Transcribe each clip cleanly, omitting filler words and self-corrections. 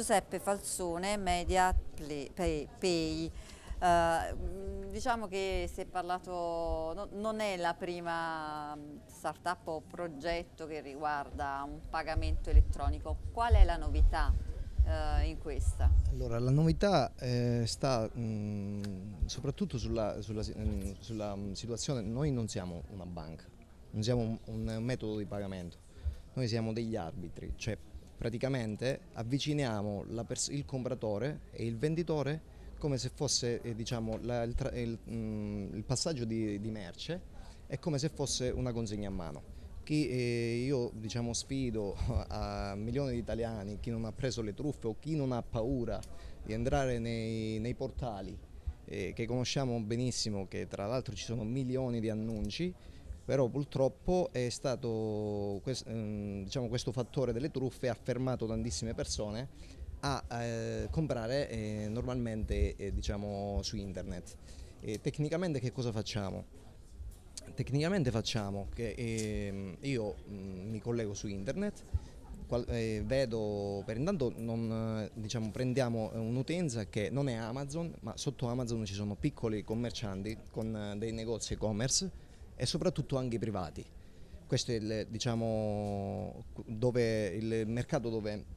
Giuseppe Falzone, Media Pay. Diciamo che si è parlato, non è la prima startup o progetto che riguarda un pagamento elettronico. Qual è la novità in questa? Allora, la novità sta soprattutto sulla situazione. Noi non siamo una banca, non siamo un metodo di pagamento, noi siamo degli arbitri, cioè praticamente avviciniamo il compratore e il venditore come se fosse diciamo, il passaggio di merce, è come se fosse una consegna a mano. Io diciamo, sfido a milioni di italiani, chi non ha preso le truffe o chi non ha paura di entrare nei portali che conosciamo benissimo, che tra l'altro ci sono milioni di annunci, però purtroppo è stato diciamo, questo fattore delle truffe ha fermato tantissime persone a comprare normalmente diciamo, su internet. Tecnicamente che cosa facciamo? Tecnicamente facciamo che io mi collego su internet, vedo, per intanto diciamo, prendiamo un'utenza che non è Amazon, ma sotto Amazon ci sono piccoli commercianti con dei negozi e-commerce e soprattutto anche privati. Questo è diciamo, il mercato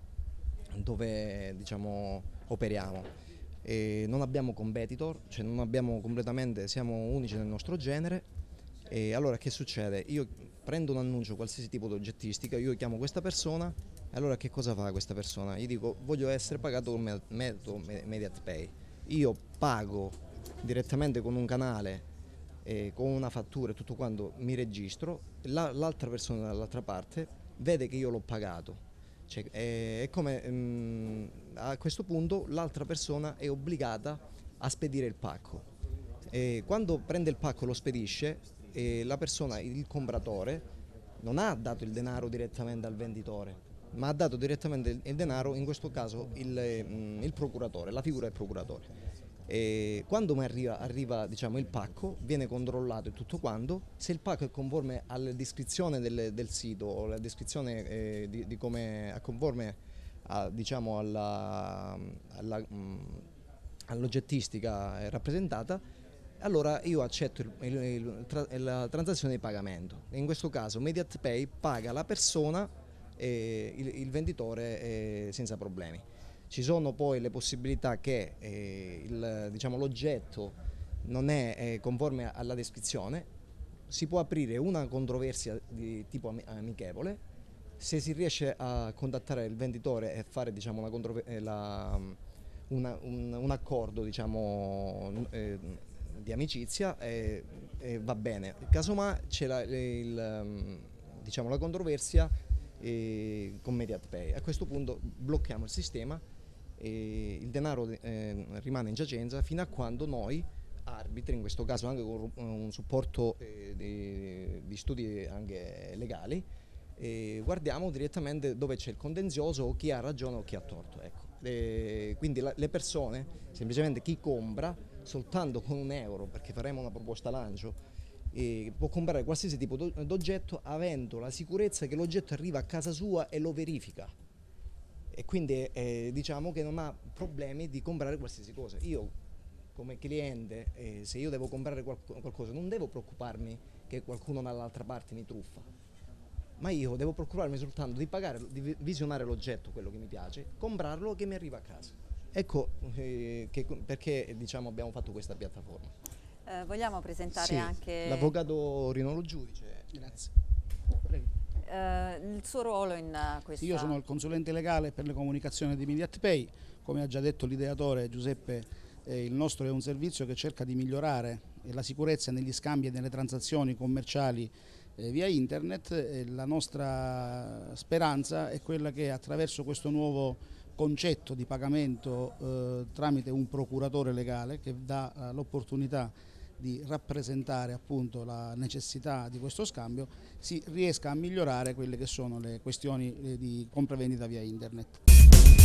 dove diciamo, operiamo. Non abbiamo competitor, cioè non abbiamo completamente, siamo unici nel nostro genere. E allora che succede? Io prendo un annuncio, qualsiasi tipo di oggettistica, io chiamo questa persona e allora che cosa fa questa persona? Gli dico voglio essere pagato con metodo Mediat Pay. Io pago direttamente con un canale, con una fattura e tutto quanto, mi registro, l'altra persona dall'altra parte vede che io l'ho pagato. Cioè, è come a questo punto l'altra persona è obbligata a spedire il pacco. Quando prende il pacco e lo spedisce, la persona, il compratore, non ha dato il denaro direttamente al venditore, ma ha dato direttamente il denaro, in questo caso, il procuratore, la figura del procuratore. Quando arriva diciamo, il pacco, viene controllato e tutto quanto, se il pacco è conforme alla descrizione del sito o la descrizione di come è conforme diciamo, all'oggettistica rappresentata, allora io accetto la transazione di pagamento. In questo caso Mediat Pay paga la persona e il venditore senza problemi. Ci sono poi le possibilità che diciamo, l'oggetto non è conforme alla descrizione, si può aprire una controversia di tipo amichevole. Se si riesce a contattare il venditore e fare diciamo, un accordo diciamo, di amicizia, va bene. Casomai c'è diciamo, la controversia con Mediat Pay. A questo punto blocchiamo il sistema e il denaro rimane in giacenza fino a quando noi arbitri, in questo caso anche con un supporto di studi anche legali, guardiamo direttamente dove c'è il contenzioso o chi ha ragione o chi ha torto. Ecco. Quindi le persone, semplicemente chi compra soltanto con €1, perché faremo una proposta lancio, può comprare qualsiasi tipo d'oggetto avendo la sicurezza che l'oggetto arriva a casa sua e lo verifica. E quindi diciamo che non ha problemi di comprare qualsiasi cosa. Io come cliente, se io devo comprare qualcosa, non devo preoccuparmi che qualcuno dall'altra parte mi truffa, ma io devo preoccuparmi soltanto di pagare, di visionare l'oggetto, quello che mi piace, comprarlo che mi arriva a casa. Ecco perché diciamo, abbiamo fatto questa piattaforma. Vogliamo presentare sì, anche l'avvocato Rinolo Giudice. Grazie. Prego. Il suo ruolo in questa... Sì, io sono il consulente legale per le comunicazioni di Mediat Pay. Come ha già detto l'ideatore Giuseppe, il nostro è un servizio che cerca di migliorare la sicurezza negli scambi e nelle transazioni commerciali via internet. La nostra speranza è quella che attraverso questo nuovo concetto di pagamento tramite un procuratore legale che dà l'opportunità di rappresentare appunto la necessità di questo scambio, si riesca a migliorare quelle che sono le questioni di compravendita via internet.